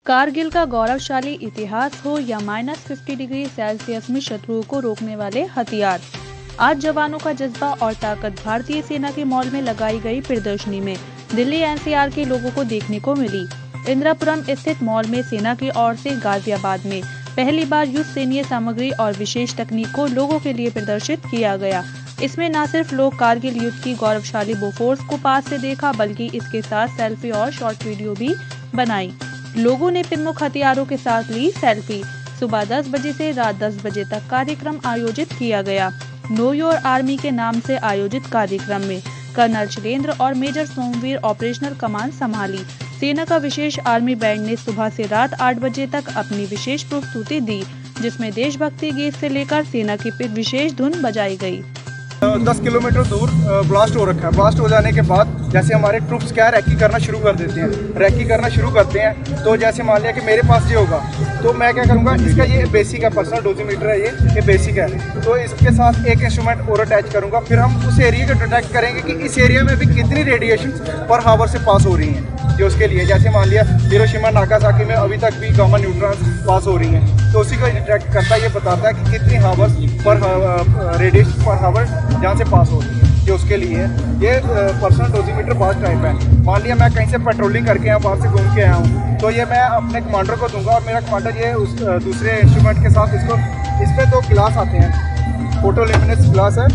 कारगिल का गौरवशाली इतिहास हो या -50 डिग्री सेल्सियस में शत्रुओं को रोकने वाले हथियार, आज जवानों का जज्बा और ताकत भारतीय सेना के मॉल में लगाई गई प्रदर्शनी में दिल्ली एनसीआर के लोगों को देखने को मिली। इंदिरापुरम स्थित मॉल में सेना की ओर से गाजियाबाद में पहली बार युद्ध सैन्य सामग्री और विशेष तकनीक को लोगों के लिए प्रदर्शित किया गया। इसमें न सिर्फ लोग कारगिल युद्ध की गौरवशाली बोफोर्स को पास से देखा, बल्कि इसके साथ सेल्फी और शॉर्ट वीडियो भी बनाई। लोगों ने प्रमुख हथियारों के साथ ली सेल्फी। सुबह 10 बजे से रात 10 बजे तक कार्यक्रम आयोजित किया गया। नो योर आर्मी के नाम से आयोजित कार्यक्रम में कर्नल शैलेंद्र और मेजर सोमवीर ऑपरेशनल कमान संभाली। सेना का विशेष आर्मी बैंड ने सुबह से रात 8 बजे तक अपनी विशेष प्रस्तुति दी, जिसमें देशभक्ति गीत से लेकर सेना की विशेष धुन बजाई गई। 10 किलोमीटर दूर ब्लास्ट हो रखा है। ब्लास्ट हो जाने के बाद जैसे हमारे ट्रूप्स क्या रैकी करना शुरू कर देते हैं, रैकी करना शुरू करते हैं। तो जैसे मान लिया कि मेरे पास ये होगा तो मैं क्या करूँगा, इसका ये बेसिक है, पर्सनल डोजीमीटर है, ये बेसिक है। तो इसके साथ एक इंस्ट्रूमेंट और अटैच करूँगा। फिर हम उस एरिया को डिटेक्ट करेंगे कि इस एरिया में भी कितनी रेडिएशन पर हावर से पास हो रही हैं। जो उसके लिए जैसे मान लिया हिरोशिमा नागासाकी में अभी तक भी गामा न्यूट्रॉन्स पास हो रही हैं, तो उसी को डिटेक्ट करता है, ये बताता है कि कितनी हावर्स पर रेडिएशन पर हावर जहाँ से पास हो रही है। जो उसके लिए ये पर्सनल डोजीमीटर पास टाइप है। मान लिया मैं कहीं से पेट्रोलिंग करके आया, बाहर से घूम के आया हूँ, तो ये मैं अपने कमांडर को दूंगा और मेरा कमांडर ये उस दूसरे इंस्ट्रूमेंट के साथ इसको, इसमें 2 गिलास आते हैं, फोटोल्यूमिनेंस गिलास है।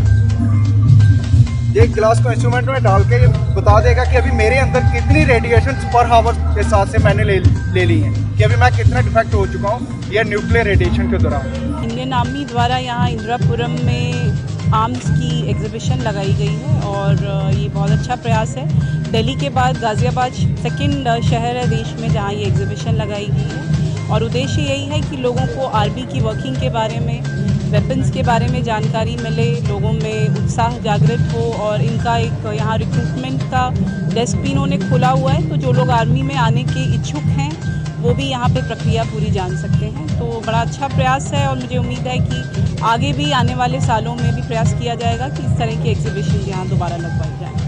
ये गिलास को इंस्ट्रूमेंट में डाल के बता देगा कि अभी मेरे अंदर कितनी रेडिएशन पर हावर के साथ से मैंने ले ली है, कि अभी मैं कितना डिफेक्ट हो चुका हूँ ये न्यूक्लियर रेडिएशन के दौरान। इंडियन आर्मी द्वारा यहाँ इंदिरापुरम में आर्म्स की एग्जीबिशन लगाई गई है और ये बहुत अच्छा प्रयास है। दिल्ली के बाद गाज़ियाबाद सेकंड शहर है देश में जहाँ ये एग्जीबिशन लगाई गई है और उद्देश्य यही है कि लोगों को आर्मी की वर्किंग के बारे में, वेपन्स के बारे में जानकारी मिले, लोगों में उत्साह जागृत हो। और इनका एक यहाँ रिक्रूटमेंट का डेस्क भी इन्होंने खोला हुआ है, तो जो लोग आर्मी में आने के इच्छुक हैं वो भी यहाँ पे प्रक्रिया पूरी जान सकते हैं। तो बड़ा अच्छा प्रयास है और मुझे उम्मीद है कि आगे भी आने वाले सालों में भी प्रयास किया जाएगा कि इस तरह की एग्जीबिशन यहाँ दोबारा लगवाई जाए।